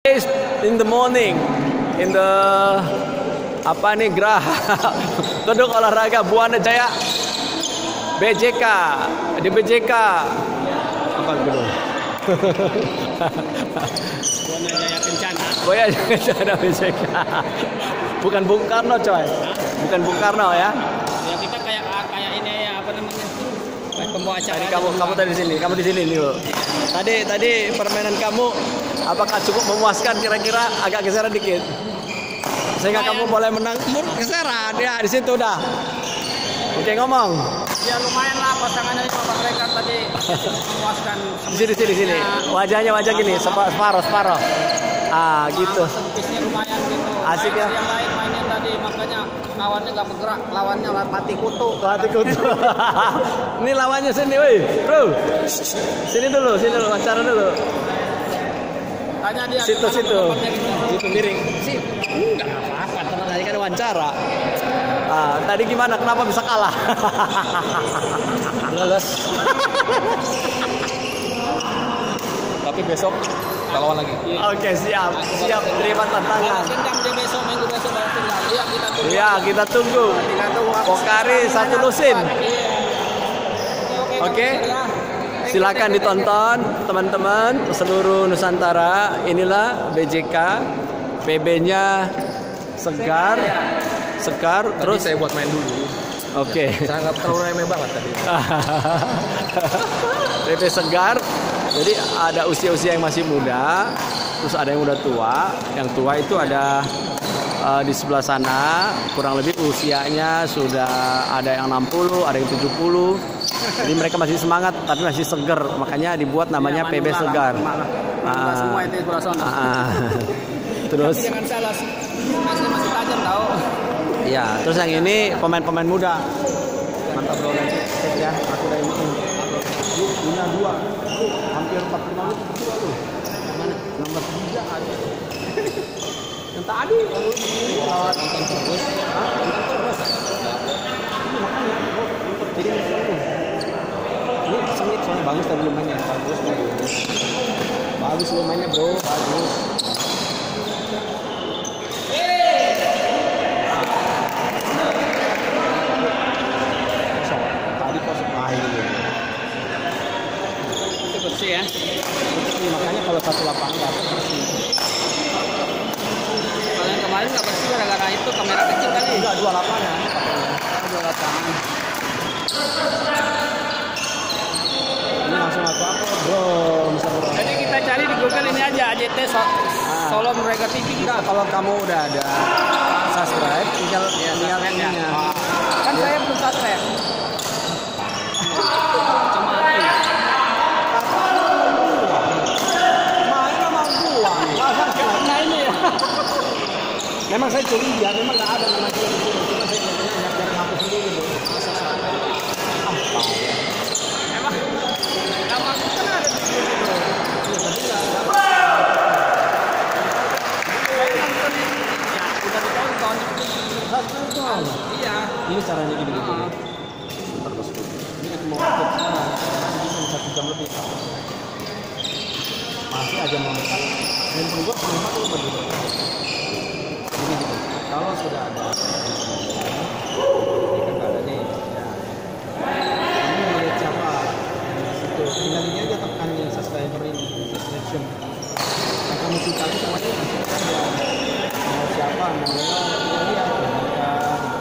In the morning, in the apa nih Geraha Gedung Olahraga Buana Jaya BJK di BJK apa gedung Buana Jaya Kencana. Buana Jaya Kencana BJK. Bukan Bung Karno coy, bukan Bung Karno ya. Ya kita kayak ini ya apa namanya? Kayak pembawa acara. Tadi kamu tadi di sini dulu. Tadi permainan kamu apakah cukup memuaskan, kira-kira agak geseran dikit sehingga kamu boleh menang? Geseran ya, di situ udah. Oke, ngomong. Ya lumayan lah pasangannya itu Bang Rekar tadi memuaskan. Di sini. Wajahnya gini, separuh. Ah, gitu. Sempitnya lumayan gitu. Asik ya. Yang lain mainin tadi makanya lawannya nggak bergerak, lawannya mati kutu. Ini lawannya sini, woi, bro. Sini dulu, wawancara dulu. Tanya dia. Situ. Gitu. Itu miring. Sih, enggak apa-apa, teman aja kan wawancara. Tadi gimana? Kenapa bisa kalah? Lolos. Tapi besok kita lawan lagi. Oke, siap. Terima tantangan. Minggu besok balas dendam. Iya, kita tunggu. Pokari satu lusin. Oke. Silakan ditonton teman-teman seluruh Nusantara. Inilah BJK, PB-nya segar. Terus saya buat main dulu. Oke. Sangat terlalu remeh banget tadi. PB segar. Jadi ada usia-usia yang masih muda, terus ada yang udah tua. Yang tua itu ada di sebelah sana, kurang lebih usianya sudah ada yang 60, ada yang 70. Jadi mereka masih semangat tapi masih segar, makanya dibuat namanya PB segar. Semua itu sebelah sana. Terus tapi jangan salah, masih tajam tahu. Iya, terus yang ini pemain-pemain muda. Mantap bro, cek ya, aku udah ini. Punya 2. Hampir 45 menit berdua tuh. Mana? Nomor 3 ada. Yang tadi nonton terus. Jadi ini sengit soalnya bagus tadi lumayan. Bagus lumayannya bro, bagus. Tadi kosong air. Bersih ya. Makanya kalau satu lapangan nggak bersih. Kalau yang kemarin nggak bersih gara-gara itu kamera kecil kali. Enggak, 2 lapangan. 2 lapangan. Ini langsung apa bro? Jadi kita cari di Google ini aja AJT Solo Mereka TV. Enggak, kalau kamu udah ada subscribe, tinggal ininya. Kan saya belum subscribe. Memang saya curiga, memang nggak ada nama dia di sini. Cuma saya nyari ngaku sendiri bu. Emang nama aku kan ada di sini. Udah ditonton. Iya. Ini caranya gini. Bentar bosku. Ini mau ikut sekarang. Masih bisa 1 jam lebih. Masih aja mau makan. Dan tunggu cuma tuh begitu. Kalau sudah ada ini kan ada nih ya. Kamu melihat siapa itu tinggal ini aja tekan nih subscriber ini subscription yang kamu suka itu semuanya mau siapa mau tinggal lihat mereka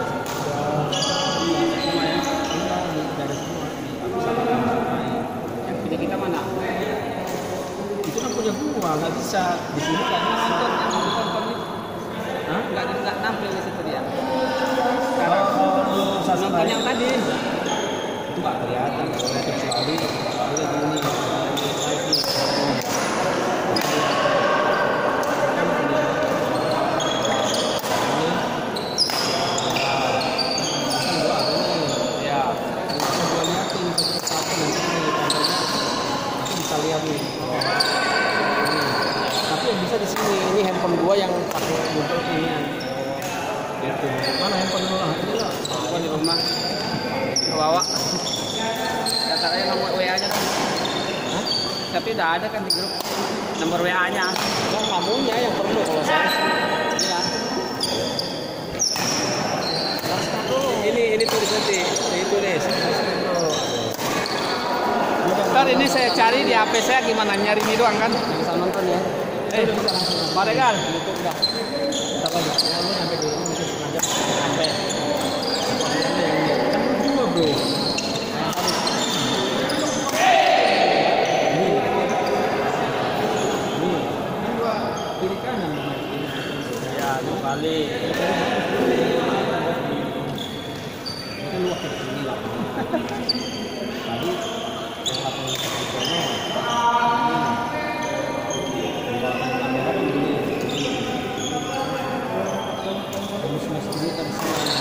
dari semua Yang punya kita mana? itu kan punya gua nggak bisa di sini kan nonton Nggak nampil di situ dia. kalau Nonton yang tadi itu nggak kelihatan kecuali ini lihat nih. Tapi yang bisa di sini ini handphone gua yang pakai Google ini. Gitu. Mana handphone gua? Ini lah. Gua di rumah. Bawa. Data aja nomor WA-nya kan. Hah? Tapi udah ada kan di grup nomor WA-nya. Yang kamunya nanti itu nih. Ntar ini saya cari di HP saya gimana nyari ini doang kan? Bisa nonton ya. Pak Regar. Sampai di rumah mungkin setengah jam sampai. Kan dua bro. Kiri kanan ya 2 kali. Itu luas ke sini lah. Tadi yang lapang itu kamera kan gini. Terus mesti kan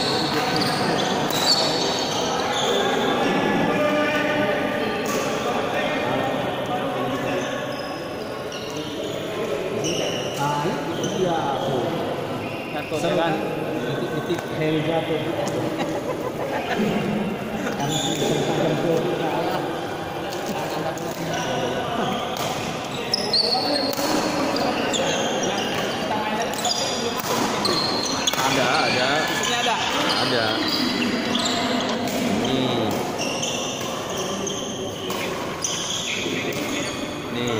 Jatuh kan? Titik heli jatuh. Karena sempat jatuh kalah. Ada. Di sini ada. Ada. Nih.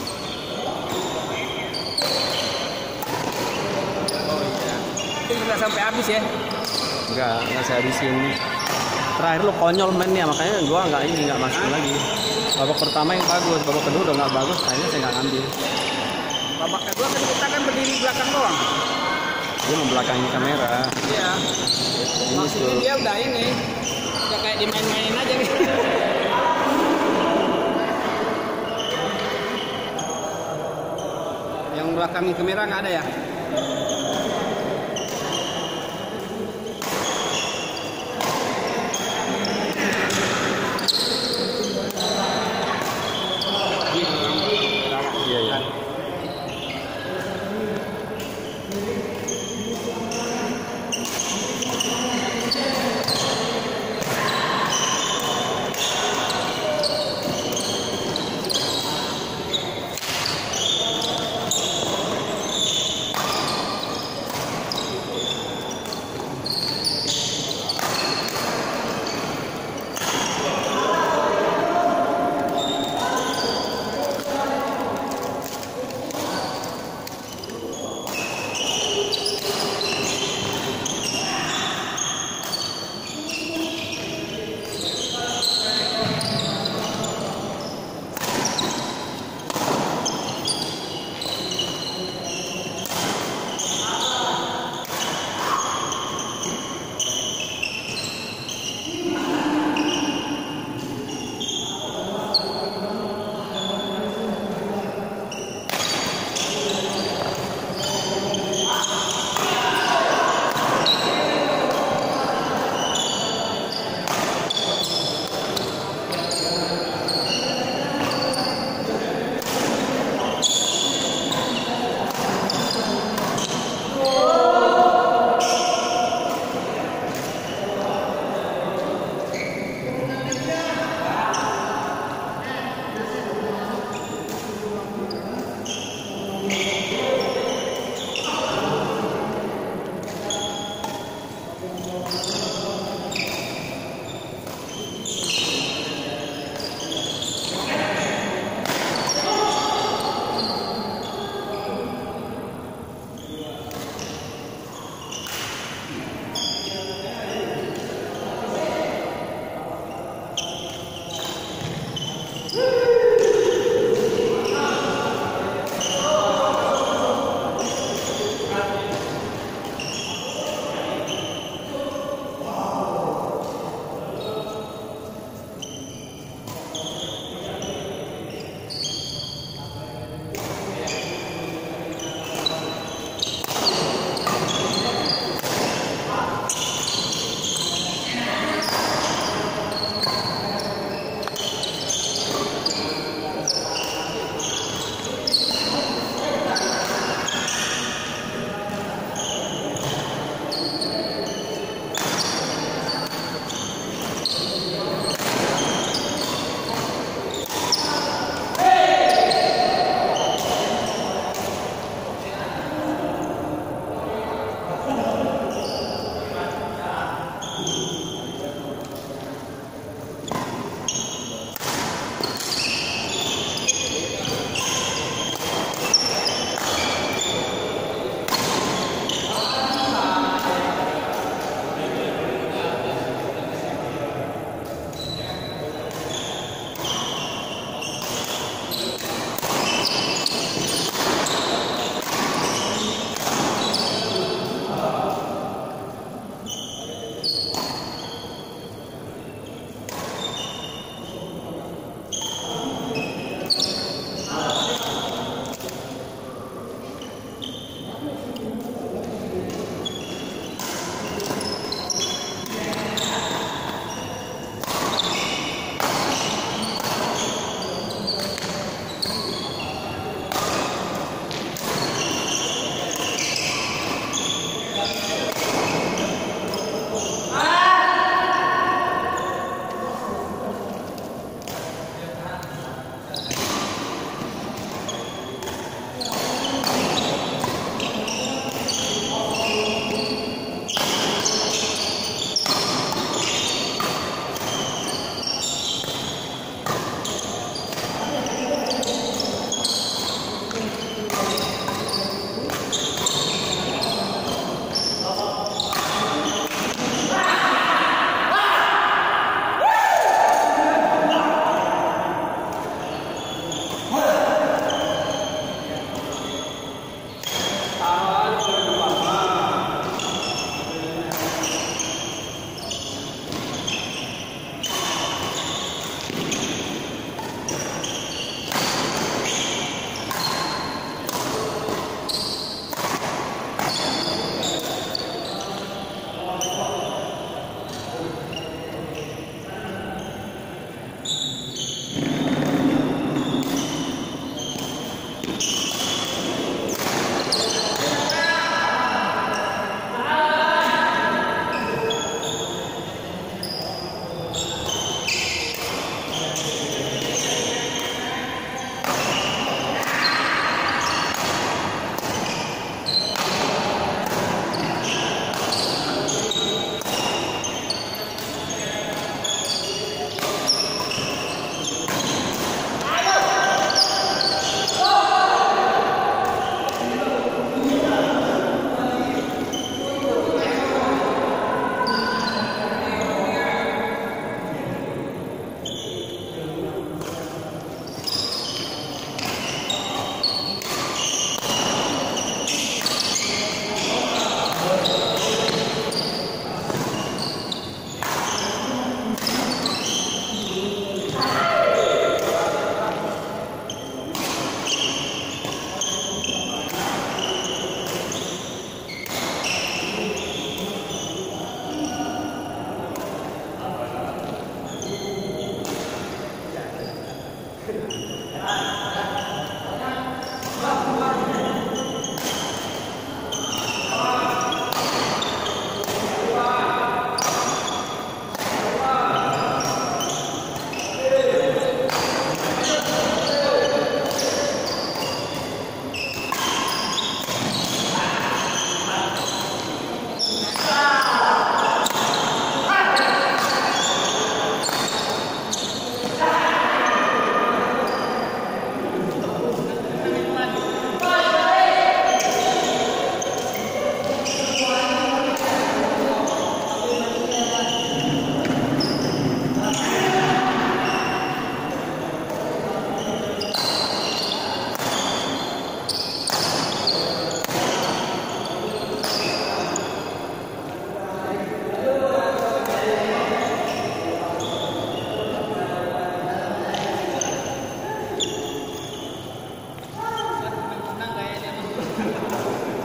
Itu nggak sampai habis ya? Enggak saya habisin. Terakhir lo konyol main ya, makanya gua nggak masukin lagi. Babak pertama yang bagus, babak kedua udah nggak bagus, akhirnya saya nggak ngambil. Babak kedua kan kita kan berdiri belakang doang. Dia membelakangi kamera. Iya. Maksudnya dia udah ini, udah kayak dimain-mainin aja nih. Yang belakangin kamera nggak ada ya? Iya.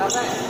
Kakak.